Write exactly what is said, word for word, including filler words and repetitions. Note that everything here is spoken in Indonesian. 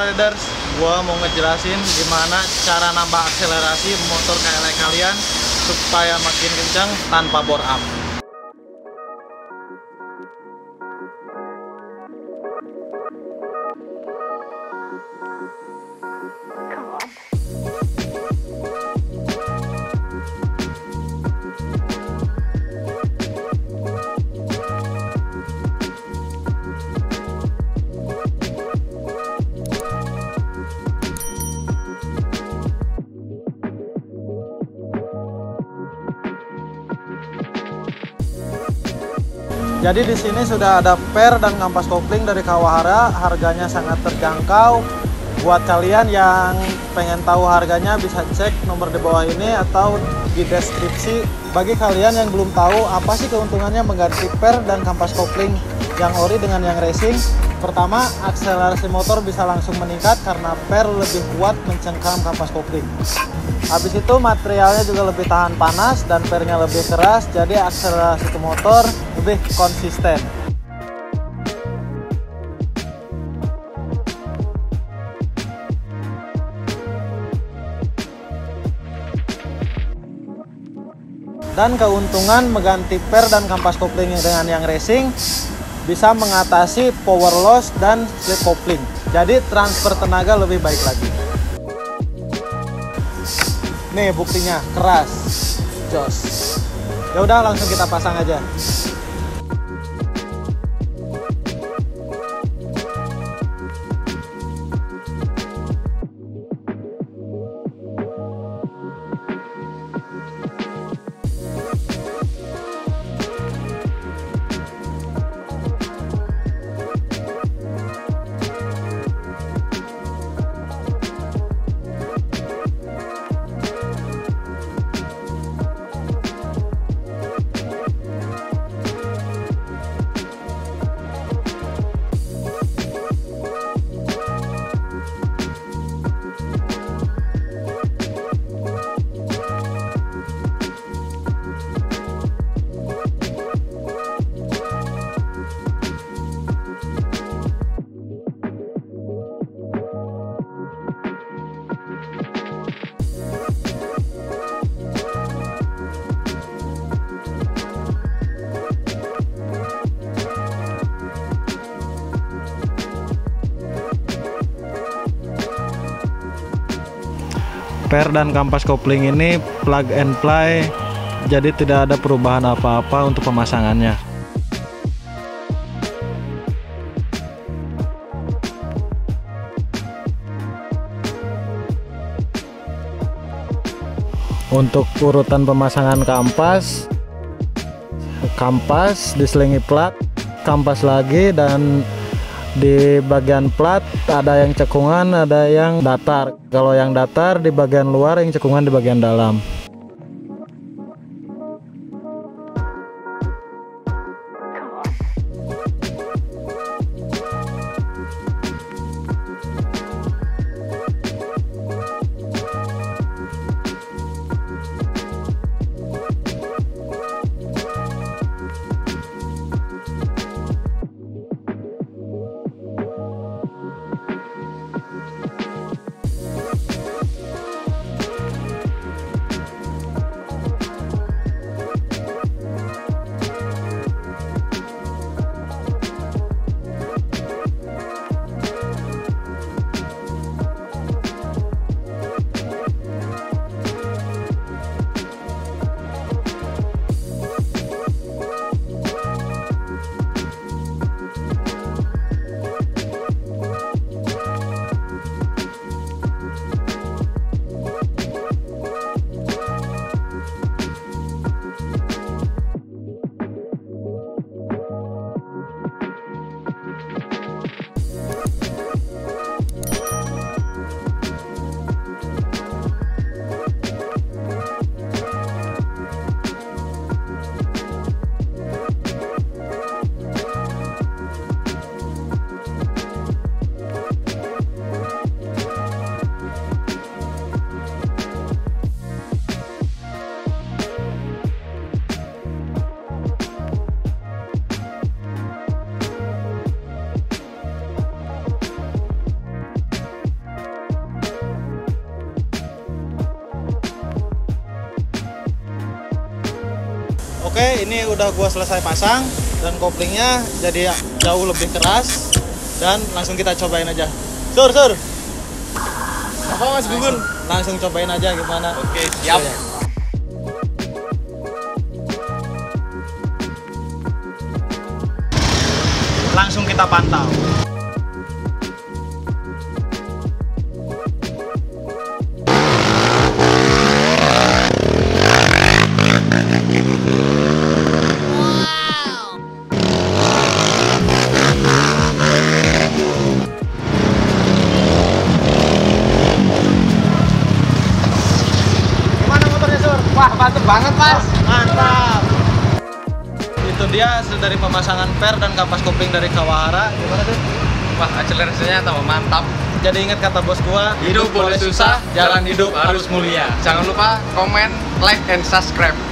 Riders, gua mau ngejelasin gimana cara nambah akselerasi motor K L E kalian supaya makin kencang tanpa bore up. Jadi di sini sudah ada per dan kampas kopling dari Kawahara, harganya sangat terjangkau. Buat kalian yang pengen tahu harganya bisa cek nomor di bawah ini atau di deskripsi. Bagi kalian yang belum tahu apa sih keuntungannya mengganti per dan kampas kopling yang ori dengan yang racing, pertama akselerasi motor bisa langsung meningkat karena per lebih kuat mencengkram kampas kopling. Habis itu materialnya juga lebih tahan panas dan pernya lebih keras, jadi akselerasi ke motor lebih konsisten. Dan keuntungan mengganti per dan kampas kopling dengan yang racing bisa mengatasi power loss dan slip kopling. Jadi transfer tenaga lebih baik lagi. Nih buktinya keras, jos. Ya udah langsung kita pasang aja. Per dan kampas kopling ini plug and play, jadi tidak ada perubahan apa-apa untuk pemasangannya. Untuk urutan pemasangan kampas, kampas diselingi plat, kampas lagi, dan di bagian plat ada yang cekungan, ada yang datar. Kalau yang datar di bagian luar, yang cekungan di bagian dalam. Oke, ini udah gua selesai pasang dan koplingnya jadi jauh lebih keras dan langsung kita cobain aja. Sur, sur. Apa Mas Gugun? Langsung, langsung cobain aja gimana. Oke, siap. Oke. Langsung kita pantau. Wah, mantep banget Mas. Mantap. Itu dia hasil dari pemasangan per dan kampas kopling dari Kawahara. Gimana tuh? Wah, akselerasinya tambah mantap. Jadi ingat kata bos gua, Hidup boleh susah, jalan hidup harus mulia. Jangan lupa komen, like, and subscribe.